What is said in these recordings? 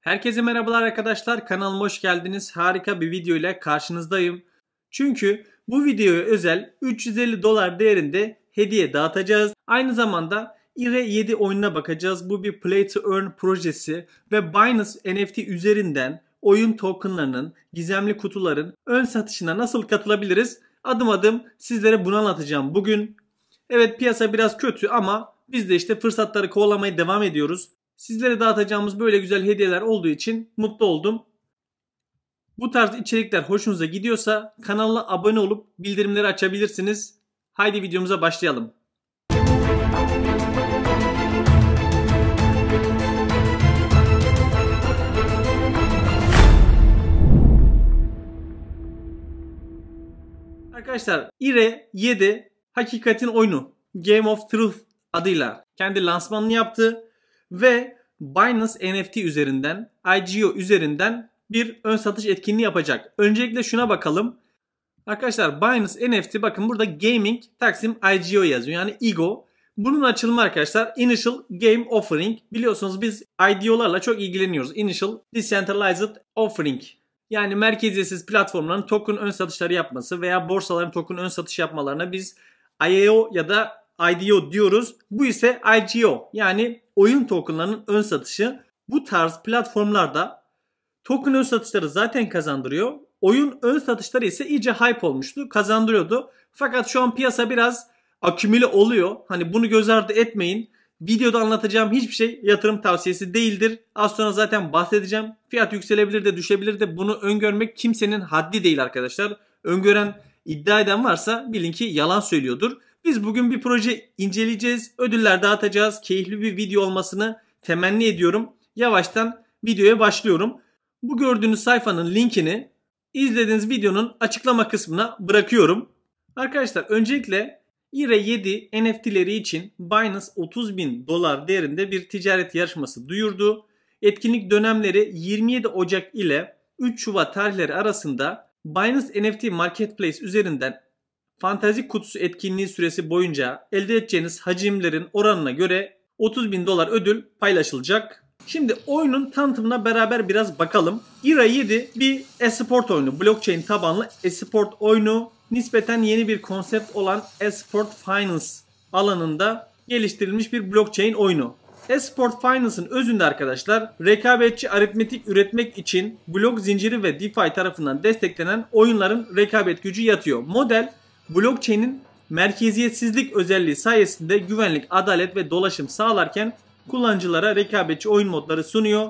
Herkese merhabalar arkadaşlar, kanalıma hoş geldiniz. Harika bir video ile karşınızdayım. Çünkü bu videoya özel 350 dolar değerinde hediye dağıtacağız. Aynı zamanda IRE7 oyununa bakacağız. Bu bir Play to Earn projesi ve Binance NFT üzerinden oyun tokenlarının, gizemli kutuların ön satışına nasıl katılabiliriz? Adım adım sizlere bunu anlatacağım bugün. Evet, piyasa biraz kötü ama biz de işte fırsatları kovalamaya devam ediyoruz. Sizlere dağıtacağımız böyle güzel hediyeler olduğu için mutlu oldum. Bu tarz içerikler hoşunuza gidiyorsa kanala abone olup bildirimleri açabilirsiniz. Haydi videomuza başlayalım. Arkadaşlar, IRE7 hakikatin oyunu Game of Truth adıyla kendi lansmanını yaptı ve Binance NFT üzerinden, IGO üzerinden bir ön satış etkinliği yapacak. Öncelikle şuna bakalım. Arkadaşlar, Binance NFT, bakın burada Gaming Taksim IGO yazıyor. Yani IGO. Bunun açılımı arkadaşlar Initial Game Offering. Biliyorsunuz biz IDO'larla çok ilgileniyoruz. Initial Decentralized Offering. Yani merkeziyetsiz platformların token ön satışları yapması veya borsaların token ön satış yapmalarına biz IAO ya da IDO diyoruz. Bu ise IGO, yani oyun tokenlarının ön satışı. Bu tarz platformlarda token ön satışları zaten kazandırıyor. Oyun ön satışları ise iyice hype olmuştu, kazandırıyordu. Fakat şu an piyasa biraz akümüle oluyor. Hani bunu göz ardı etmeyin. Videoda anlatacağım hiçbir şey yatırım tavsiyesi değildir. Az sonra zaten bahsedeceğim. Fiyat yükselebilir de düşebilir de, bunu öngörmek kimsenin haddi değil arkadaşlar. Öngören, iddia eden varsa bilin ki yalan söylüyordur. Biz bugün bir proje inceleyeceğiz. Ödüller dağıtacağız. Keyifli bir video olmasını temenni ediyorum. Yavaştan videoya başlıyorum. Bu gördüğünüz sayfanın linkini izlediğiniz videonun açıklama kısmına bırakıyorum. Arkadaşlar, öncelikle IRE7 NFT'leri için Binance 30.000 dolar değerinde bir ticaret yarışması duyurdu. Etkinlik dönemleri 27 Ocak ile 3 Şubat tarihleri arasında Binance NFT Marketplace üzerinden Fantazi kutusu etkinliği süresi boyunca elde edeceğiniz hacimlerin oranına göre 30.000 dolar ödül paylaşılacak. Şimdi oyunun tanıtımına beraber biraz bakalım. IRE7 bir e-sport oyunu. Blockchain tabanlı e-sport oyunu. Nispeten yeni bir konsept olan e-sport finance alanında geliştirilmiş bir blockchain oyunu. E-sport finance'ın özünde arkadaşlar, rekabetçi aritmetik üretmek için blok zinciri ve DeFi tarafından desteklenen oyunların rekabet gücü yatıyor. Model, blockchain'in merkeziyetsizlik özelliği sayesinde güvenlik, adalet ve dolaşım sağlarken kullanıcılara rekabetçi oyun modları sunuyor.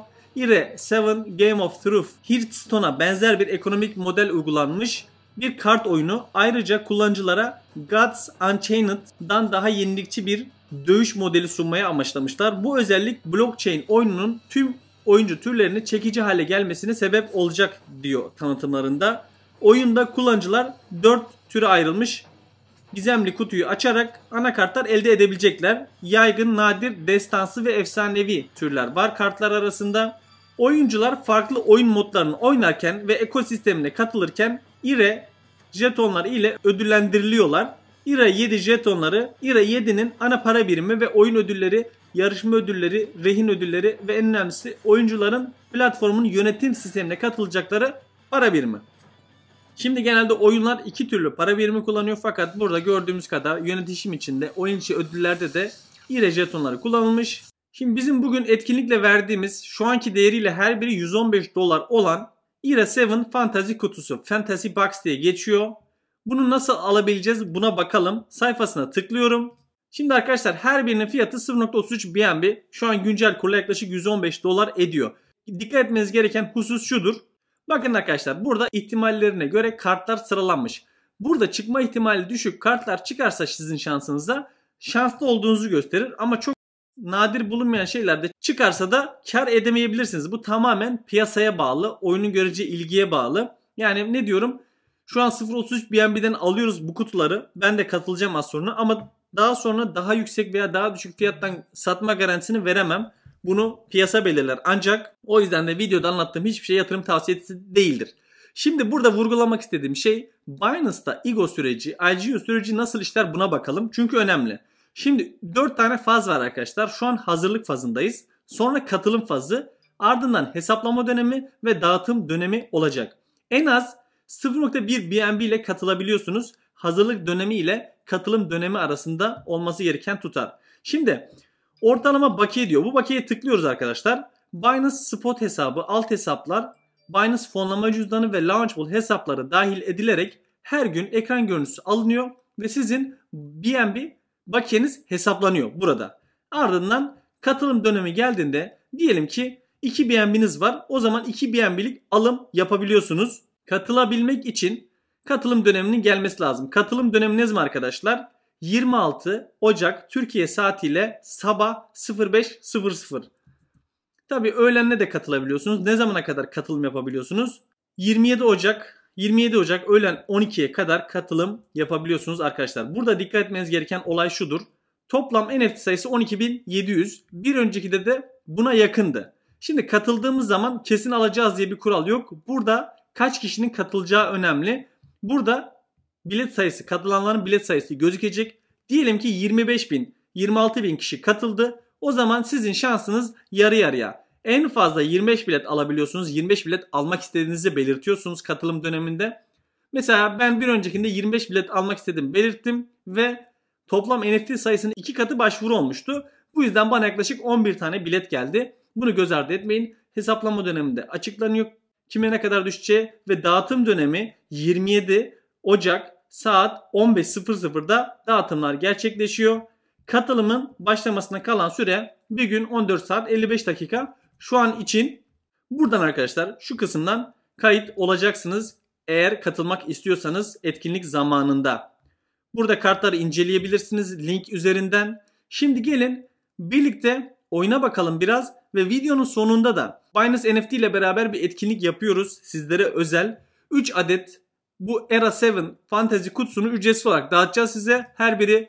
IRE7 Game of Truth, Hearthstone'a benzer bir ekonomik model uygulanmış bir kart oyunu. Ayrıca kullanıcılara Gods Unchained'dan daha yenilikçi bir dövüş modeli sunmaya amaçlamışlar. Bu özellik blockchain oyununun tüm oyuncu türlerini çekici hale gelmesine sebep olacak diyor tanıtımlarında. Oyunda kullanıcılar 4 türe ayrılmış gizemli kutuyu açarak anakartlar elde edebilecekler. Yaygın, nadir, destansı ve efsanevi türler var kartlar arasında. Oyuncular farklı oyun modlarını oynarken ve ekosistemine katılırken IRE jetonları ile ödüllendiriliyorlar. IRE7 jetonları IRE7'nin ana para birimi ve oyun ödülleri, yarışma ödülleri, rehin ödülleri ve en önemlisi oyuncuların platformun yönetim sistemine katılacakları para birimi. Şimdi genelde oyunlar iki türlü para birimi kullanıyor, fakat burada gördüğümüz kadar yönetişim içinde, oyun içi ödüllerde de IRE jetonları kullanılmış. Şimdi bizim bugün etkinlikle verdiğimiz, şu anki değeriyle her biri 115 dolar olan IRE7 Fantasy kutusu, Fantasy Box diye geçiyor. Bunu nasıl alabileceğiz, buna bakalım. Sayfasına tıklıyorum. Şimdi arkadaşlar, her birinin fiyatı 0.33 BNB. Şu an güncel kurla yaklaşık 115 dolar ediyor. Dikkat etmeniz gereken husus şudur. Bakın arkadaşlar, burada ihtimallerine göre kartlar sıralanmış. Burada çıkma ihtimali düşük kartlar çıkarsa sizin şansınıza şanslı olduğunuzu gösterir. Ama çok nadir bulunmayan şeylerde çıkarsa da kar edemeyebilirsiniz. Bu tamamen piyasaya bağlı, oyunun göreceği ilgiye bağlı. Yani ne diyorum? Şu an 0.33 BNB'den alıyoruz bu kutuları. Ben de katılacağım az sonra, ama daha sonra daha yüksek veya daha düşük fiyattan satma garantisini veremem. Bunu piyasa belirler. Ancak o yüzden de videoda anlattığım hiçbir şey yatırım tavsiyesi değildir. Şimdi burada vurgulamak istediğim şey, Binance'da IGO süreci, IGO süreci nasıl işler, buna bakalım. Çünkü önemli. Şimdi 4 tane faz var arkadaşlar. Şu an hazırlık fazındayız. Sonra katılım fazı. Ardından hesaplama dönemi ve dağıtım dönemi olacak. En az 0.1 BNB ile katılabiliyorsunuz. Hazırlık dönemi ile katılım dönemi arasında olması gereken tutar. Şimdi ortalama bakiye diyor. Bu bakiyeye tıklıyoruz arkadaşlar. Binance Spot hesabı, alt hesaplar, Binance fonlama cüzdanı ve Launchpool hesapları dahil edilerek her gün ekran görüntüsü alınıyor ve sizin BNB bakiyeniz hesaplanıyor burada. Ardından katılım dönemi geldiğinde diyelim ki 2 BNB'niz var. O zaman 2 BNB'lik alım yapabiliyorsunuz. Katılabilmek için katılım döneminin gelmesi lazım. Katılım dönemi ne zaman arkadaşlar? 26 Ocak Türkiye saatiyle sabah 05.00. Tabii öğlenle de katılabiliyorsunuz. Ne zamana kadar katılım yapabiliyorsunuz? 27 Ocak öğlen 12'ye kadar katılım yapabiliyorsunuz arkadaşlar. Burada dikkat etmeniz gereken olay şudur. Toplam NFT sayısı 12.700. Bir öncekide de buna yakındı. Şimdi katıldığımız zaman kesin alacağız diye bir kural yok. Burada kaç kişinin katılacağı önemli. Burada bilet sayısı, katılanların bilet sayısı gözükecek. Diyelim ki 25.000, 26.000 kişi katıldı. O zaman sizin şansınız yarı yarıya. En fazla 25 bilet alabiliyorsunuz. 25 bilet almak istediğinizi belirtiyorsunuz katılım döneminde. Mesela ben bir öncekinde 25 bilet almak istedim, belirttim ve toplam NFT sayısının 2 katı başvuru olmuştu. Bu yüzden bana yaklaşık 11 tane bilet geldi. Bunu göz ardı etmeyin. Hesaplama döneminde açıklanıyor kime ne kadar düşeceği ve dağıtım dönemi 27 Ocak saat 15.00'da dağıtımlar gerçekleşiyor. Katılımın başlamasına kalan süre bir gün 14 saat 55 dakika. Şu an için buradan arkadaşlar şu kısımdan kayıt olacaksınız eğer katılmak istiyorsanız etkinlik zamanında. Burada kartları inceleyebilirsiniz link üzerinden. Şimdi gelin birlikte oyuna bakalım biraz ve videonun sonunda da Binance NFT ile beraber bir etkinlik yapıyoruz sizlere özel. 3 adet bu Era 7 Fantasy kutusunu ücretsiz olarak dağıtacağız size. Her biri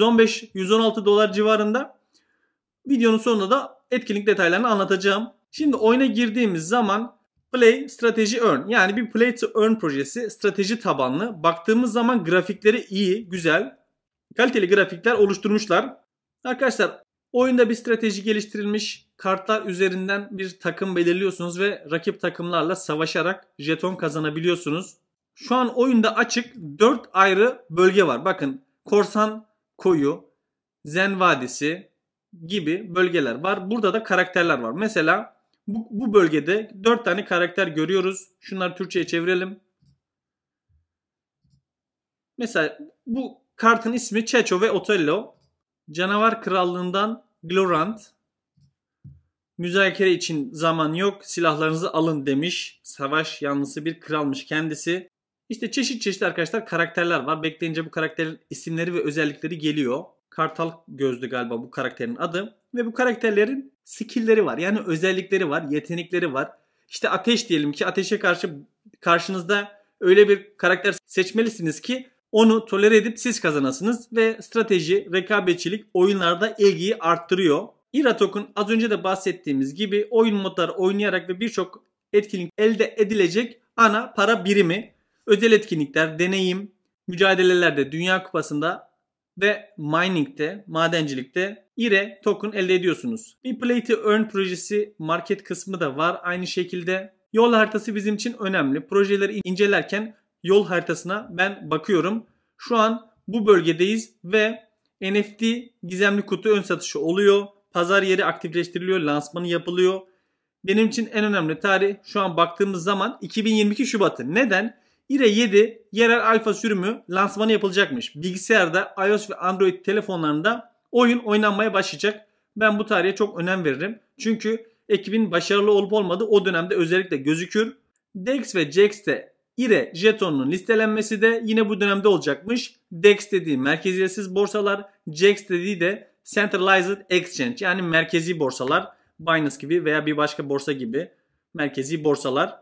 115-116 dolar civarında. Videonun sonunda da etkinlik detaylarını anlatacağım. Şimdi oyuna girdiğimiz zaman Play, Strateji, Earn. Yani bir Play to Earn projesi, strateji tabanlı. Baktığımız zaman grafikleri iyi, güzel. Kaliteli grafikler oluşturmuşlar. Arkadaşlar oyunda bir strateji geliştirilmiş. Kartlar üzerinden bir takım belirliyorsunuz ve rakip takımlarla savaşarak jeton kazanabiliyorsunuz. Şu an oyunda açık 4 ayrı bölge var. Bakın Korsan Koyu, Zen Vadisi gibi bölgeler var. Burada da karakterler var. Mesela bu bölgede 4 tane karakter görüyoruz. Şunları Türkçe'ye çevirelim. Mesela bu kartın ismi Çeço ve Otello. Canavar Krallığından Glorant. Müzakere için zaman yok. Silahlarınızı alın demiş. Savaş yanlısı bir kralmış kendisi. İşte çeşit arkadaşlar karakterler var. Bekleyince bu karakterin isimleri ve özellikleri geliyor. Kartal gözlü galiba bu karakterin adı. Ve bu karakterlerin skill'leri var. Yani özellikleri var, yetenekleri var. İşte ateş diyelim ki ateşe karşı karşınızda öyle bir karakter seçmelisiniz ki onu tolere edip siz kazanasınız. Ve strateji, rekabetçilik oyunlarda ilgiyi arttırıyor. IRA Token az önce de bahsettiğimiz gibi oyun modları oynayarak ve birçok etkinlik elde edilecek ana para birimi. Özel etkinlikler, deneyim, mücadelelerde, Dünya Kupası'nda ve mining'de, madencilikte IRA token elde ediyorsunuz. Bir Play to Earn projesi market kısmı da var. Aynı şekilde yol haritası bizim için önemli. Projeleri incelerken yol haritasına ben bakıyorum. Şu an bu bölgedeyiz ve NFT gizemli kutu ön satışı oluyor. Pazar yeri aktifleştiriliyor, lansmanı yapılıyor. Benim için en önemli tarih şu an baktığımız zaman 2022 Şubat'ı. Neden? IRA 7 yerel alfa sürümü lansmanı yapılacakmış. Bilgisayarda, iOS ve Android telefonlarında oyun oynanmaya başlayacak. Ben bu tarihe çok önem veririm. Çünkü ekibin başarılı olup olmadığı o dönemde özellikle gözükür. DEX ve JEX'te IRA jetonunun listelenmesi de yine bu dönemde olacakmış. DEX dediği merkeziyetsiz borsalar, JEX dediği de Centralized Exchange yani merkezi borsalar. Binance gibi veya bir başka borsa gibi merkezi borsalar.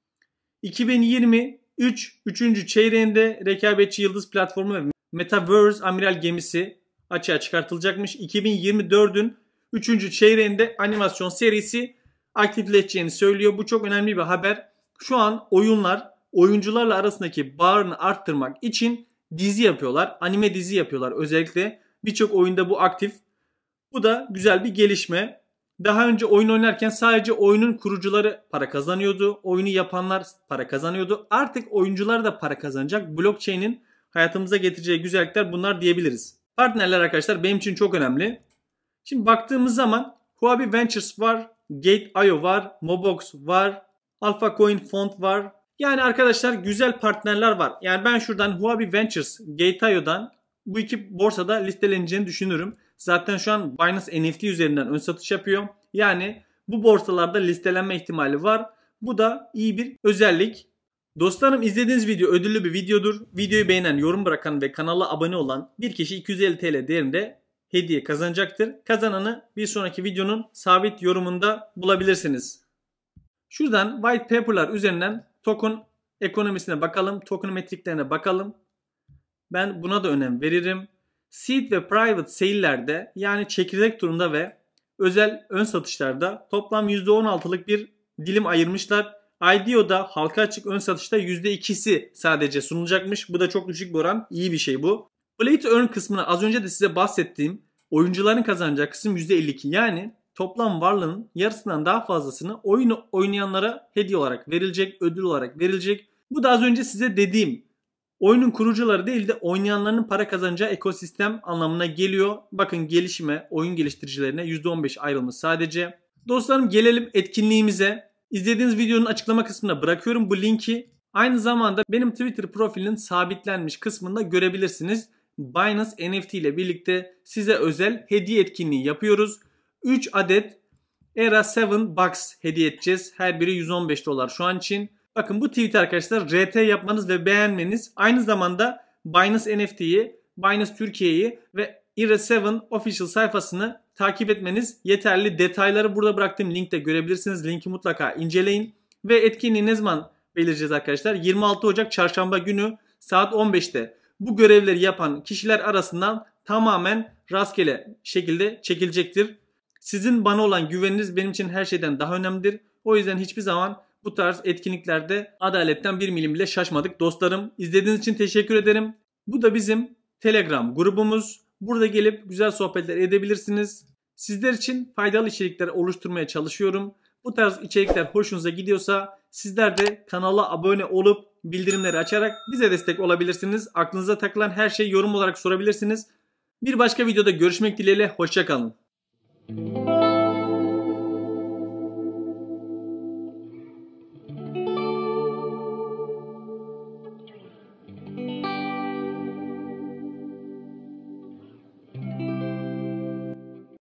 2023 3. çeyreğinde rekabetçi yıldız platformu ve Metaverse amiral gemisi açığa çıkartılacakmış. 2024'ün 3. çeyreğinde animasyon serisi aktifleşeceğini söylüyor. Bu çok önemli bir haber. Şu an oyuncularla arasındaki bağını arttırmak için dizi yapıyorlar. Anime dizi yapıyorlar özellikle. Birçok oyunda bu aktif. Bu da güzel bir gelişme. Daha önce oyun oynarken sadece oyunun kurucuları para kazanıyordu. Oyunu yapanlar para kazanıyordu. Artık oyuncular da para kazanacak. Blockchain'in hayatımıza getireceği güzellikler bunlar diyebiliriz. Partnerler arkadaşlar benim için çok önemli. Şimdi baktığımız zaman Huobi Ventures var, Gate.io var, Mobox var, Alpha Coin Fund var. Yani arkadaşlar güzel partnerler var. Yani ben şuradan Huobi Ventures, Gate.io'dan bu iki borsada listeleneceğini düşünürüm. Zaten şu an Binance NFT üzerinden ön satış yapıyor. Yani bu borsalarda listelenme ihtimali var. Bu da iyi bir özellik. Dostlarım izlediğiniz video ödüllü bir videodur. Videoyu beğenen, yorum bırakan ve kanala abone olan bir kişi 250 TL değerinde hediye kazanacaktır. Kazananı bir sonraki videonun sabit yorumunda bulabilirsiniz. Şuradan white paper'lar üzerinden token ekonomisine bakalım. Token metriklerine bakalım. Ben buna da önem veririm. Seed ve private sale'lerde yani çekirdek turunda ve özel ön satışlarda toplam %16'lık bir dilim ayırmışlar. IDO'da halka açık ön satışta %2'si sadece sunulacakmış. Bu da çok düşük bir oran. İyi bir şey bu. Play to earn kısmına az önce de size bahsettiğim oyuncuların kazanacağı kısım %52. Yani toplam varlığın yarısından daha fazlasını oyunu oynayanlara hediye olarak verilecek, ödül olarak verilecek. Bu da az önce size dediğim oyunun kurucuları değil de oynayanların para kazanacağı ekosistem anlamına geliyor. Bakın gelişime, oyun geliştiricilerine %15 ayrılmış sadece. Dostlarım gelelim etkinliğimize. İzlediğiniz videonun açıklama kısmına bırakıyorum bu linki. Aynı zamanda benim Twitter profilinin sabitlenmiş kısmında görebilirsiniz. Binance NFT ile birlikte size özel hediye etkinliği yapıyoruz. 3 adet Era 7 Box hediye edeceğiz. Her biri $115 şu an için. Bakın bu tweet arkadaşlar RT yapmanız ve beğenmeniz aynı zamanda Binance NFT'yi, Binance Türkiye'yi ve Era 7 official sayfasını takip etmeniz yeterli. Detayları burada bıraktığım linkte görebilirsiniz. Linki mutlaka inceleyin. Ve etkinliği ne zaman belirleyeceğiz arkadaşlar? 26 Ocak çarşamba günü saat 15'te. Bu görevleri yapan kişiler arasından tamamen rastgele şekilde çekilecektir. Sizin bana olan güveniniz benim için her şeyden daha önemlidir. O yüzden hiçbir zaman bu tarz etkinliklerde adaletten bir milim bile şaşmadık. Dostlarım izlediğiniz için teşekkür ederim. Bu da bizim Telegram grubumuz. Burada gelip güzel sohbetler edebilirsiniz. Sizler için faydalı içerikler oluşturmaya çalışıyorum. Bu tarz içerikler hoşunuza gidiyorsa sizler de kanala abone olup bildirimleri açarak bize destek olabilirsiniz. Aklınıza takılan her şeyi yorum olarak sorabilirsiniz. Bir başka videoda görüşmek dileğiyle. Hoşça kalın.